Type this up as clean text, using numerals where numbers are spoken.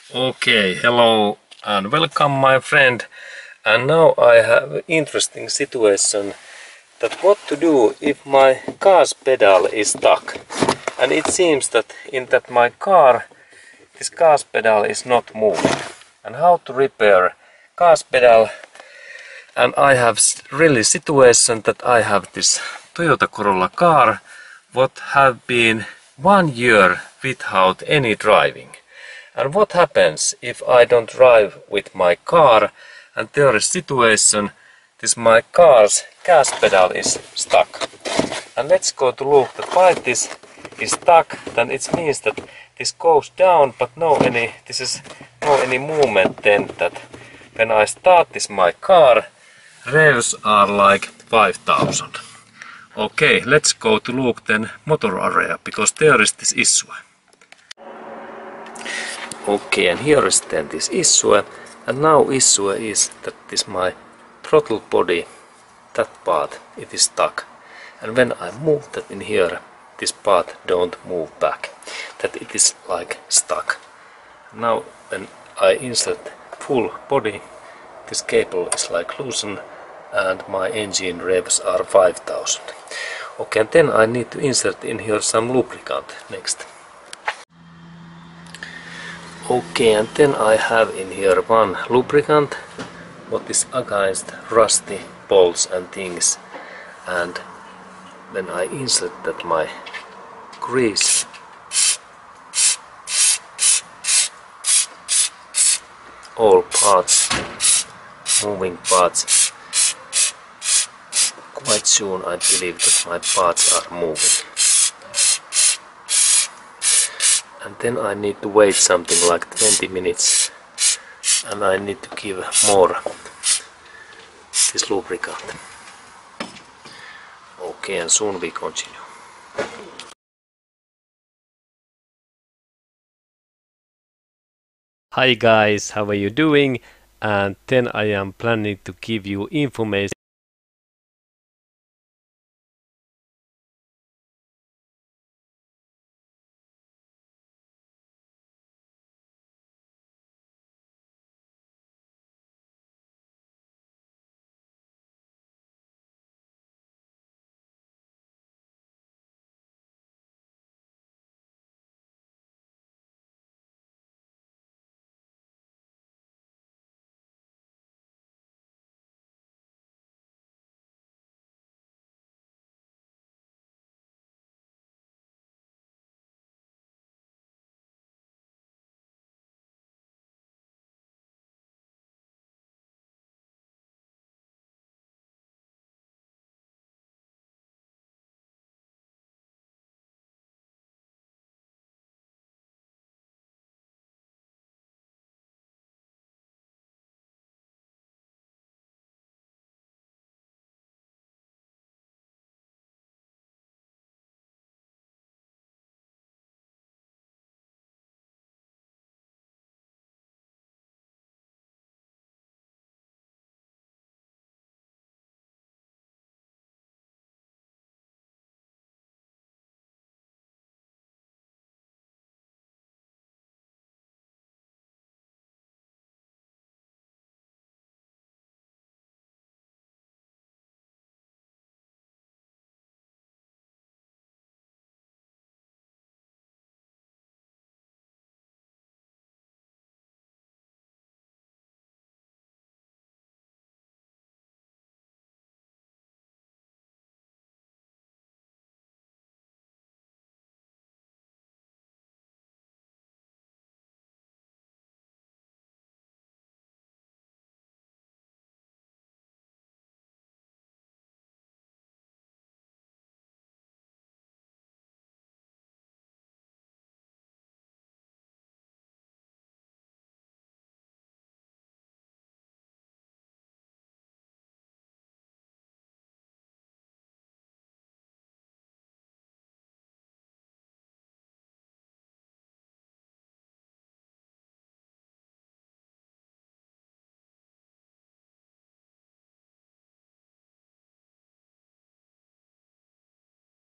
Okay, hello and welcome my friend. And now I have an interesting situation that what to do if my gas pedal is stuck. And it seems that in that my car this gas pedal is not moving. And how to repair gas pedal. And I have really situation that I have this Toyota Corolla car what have been 1 year without any driving. And what happens if I don't drive with my car and there is situation this my car's gas pedal is stuck. And let's go to look that why this is stuck, then it means that this goes down but this is no any movement then that when I start this my car revs are like 5000. Okay, let's go to look then motor area because there is this issue. Okay, and here is then this issue, and now issue is that this my throttle body, that part, it is stuck. And when I move that in here, this part don't move back, that it is like stuck. Now when I insert full body, this cable is like loosened and my engine revs are 5000. Okay, and then I need to insert in here some lubricant next. Okay, and then I have in here one lubricant what is against rusty bolts and things. And when I insert that my grease, all parts, moving parts, quite soon I believe that my parts are moving. And then I need to wait something like 20 minutes and I need to give more this lubricant. Okay, and soon we continue. Hi guys, how are you doing? And then I am planning to give you information